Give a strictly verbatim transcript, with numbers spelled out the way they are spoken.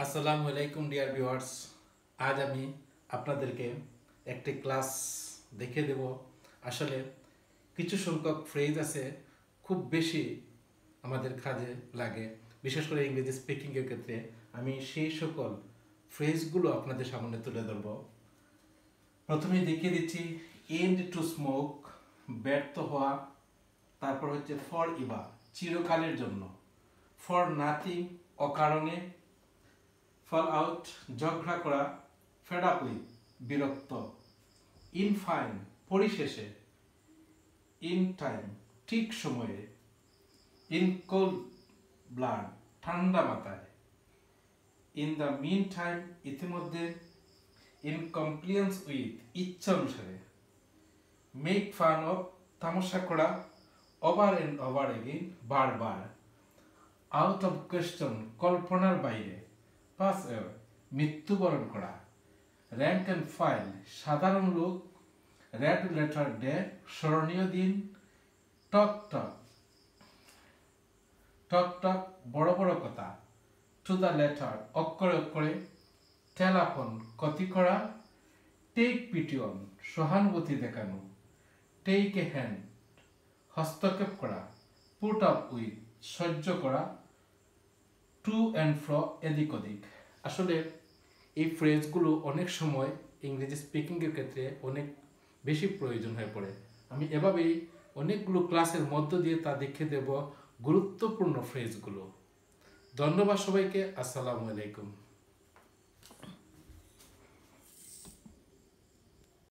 আসসালামু আলাইকুম dear viewers. আজ আমি আপনাদেরকে একটি ক্লাস দেখিয়ে দেব। আসলে কিছু সংখ্যক ফ্রেজ আছে খুব বেশি আমাদের কাজে লাগে, বিশেষ করে ইংরেজি স্পিকিংয়ের ক্ষেত্রে। আমি সেই সকল ফ্রেজগুলো আপনাদের সামনে তুলে ধরব। প্রথমেই দেখিয়ে দিচ্ছি এন্ড টু স্মোক, ব্যর্থ হওয়া। তারপর হচ্ছে ফর ইভার, চিরকালের জন্য। ফর নাথিং, অকারণে। ফল আউট, ঝগড়া করা। ফেড আপ উইথ, বিরক্ত। ইন ফাইন, পরিশেষে। ইন টাইম, ঠিক সময়ে। ইন কোল্ড ব্লাড, ঠান্ডা মাথায়। ইন দ্য মিন টাইম, ইতিমধ্যে। ইন কমপ্লিয়েন্স উইথ, ইচ্ছা অনুসারে। মেক ফান অফ, তামাশা করা। ওভার অ্যান্ড ওভার এগেইন, বারবার। আউট অফ কোয়েশ্চন, কল্পনার বাইরে। পাস অ্যাওয়ে, মৃত্যুবরণ করা। র্যাঙ্ক অ্যান্ড ফাইল, সাধারণ লোক। রেড লেটার ডে, স্মরণীয় দিন। টক টক টক টক, বড় বড় কথা। টু দ্য লেটার, অক্ষরে অক্ষরে। টেল আপন, ক্ষতি করা। টেক পিটি অন, সহানুভূতি দেখানো। টেক এ হ্যান্ড, হস্তক্ষেপ করা। পুট আপ উইথ, সহ্য করা। টু অ্যান্ড ফ্রো, এদিক ওদিক। আসলে এই ফ্রেজগুলো অনেক সময় ইংরেজি স্পিকিংয়ের ক্ষেত্রে অনেক বেশি প্রয়োজন হয়ে পড়ে। আমি এভাবেই অনেকগুলো ক্লাসের মধ্য দিয়ে তা দেখিয়ে দেব গুরুত্বপূর্ণ ফ্রেজগুলো। ধন্যবাদ সবাইকে। আসসালামু আলাইকুম।